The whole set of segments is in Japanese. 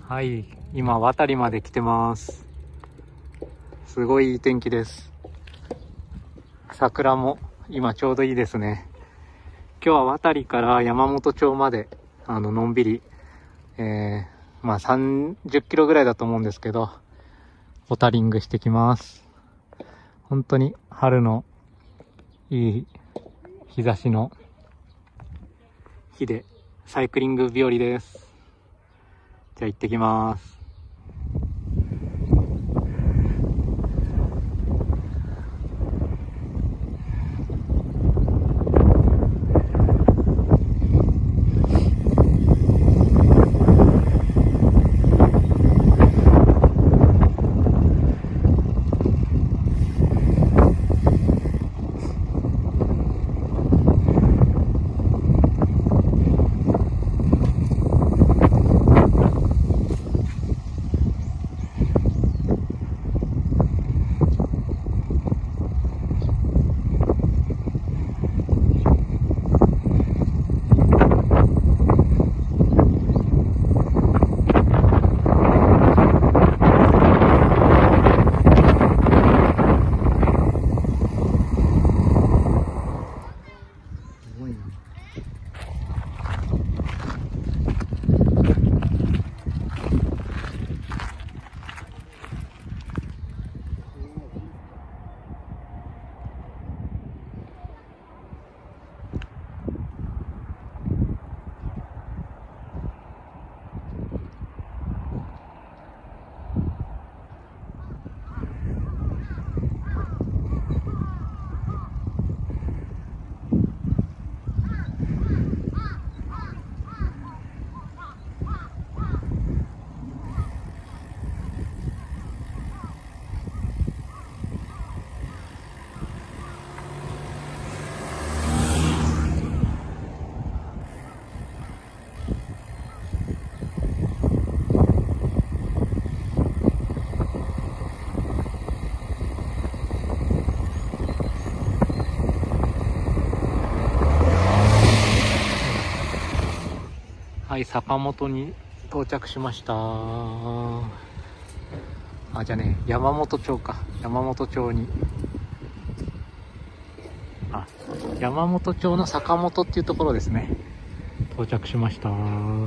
はい、今渡りまで来てます。すごいいい天気です。桜も今ちょうどいいですね。今日は渡りから山本町までのんびり、まあ30キロぐらいだと思うんですけど、ポタリングしてきます。本当に春のいい日差しの日でサイクリング日和です。じゃあ行ってきます。はい、坂本に到着しました。じゃあね、山本町か。山本町に。山本町の坂本っていうところですね。到着しました。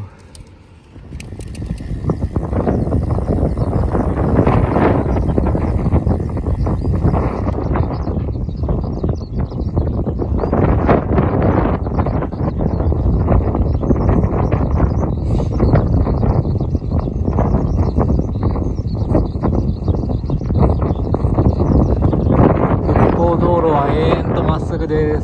道路は永遠とまっすぐです。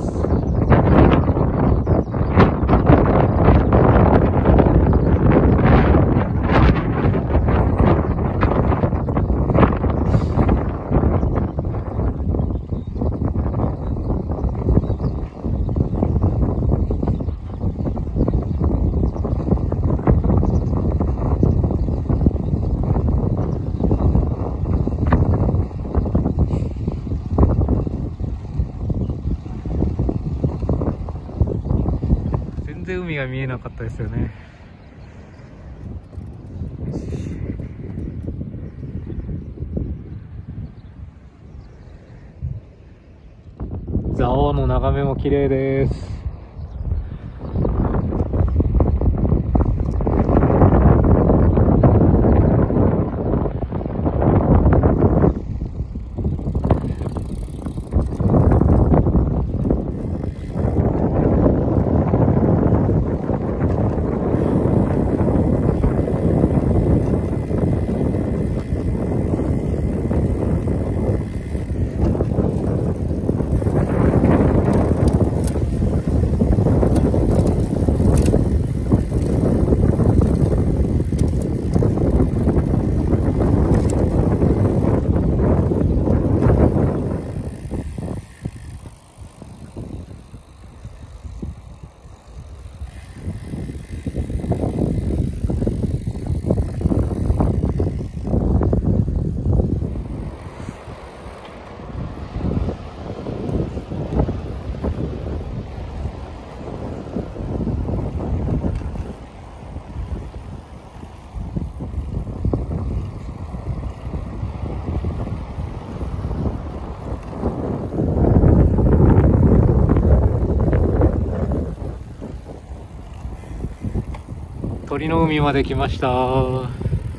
全然海が見えなかったですよね。蔵王の眺めも綺麗です。 鳥の海まで来ました。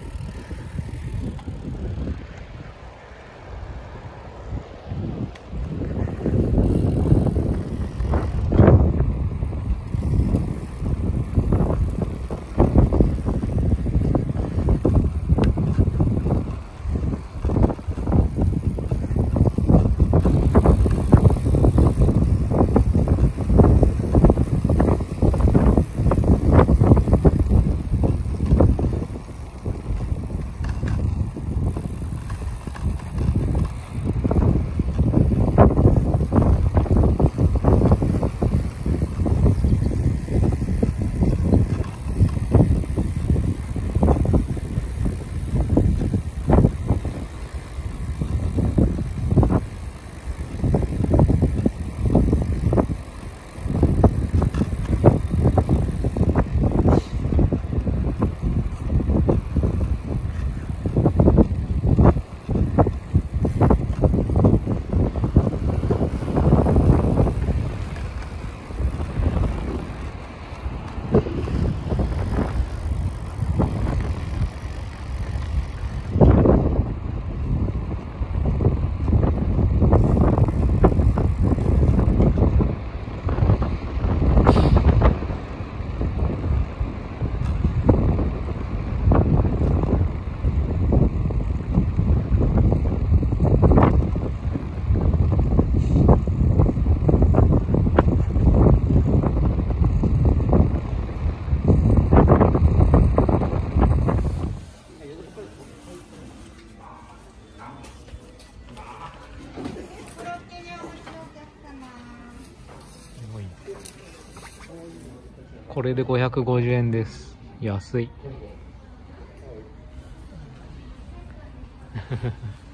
これで550円です。安い。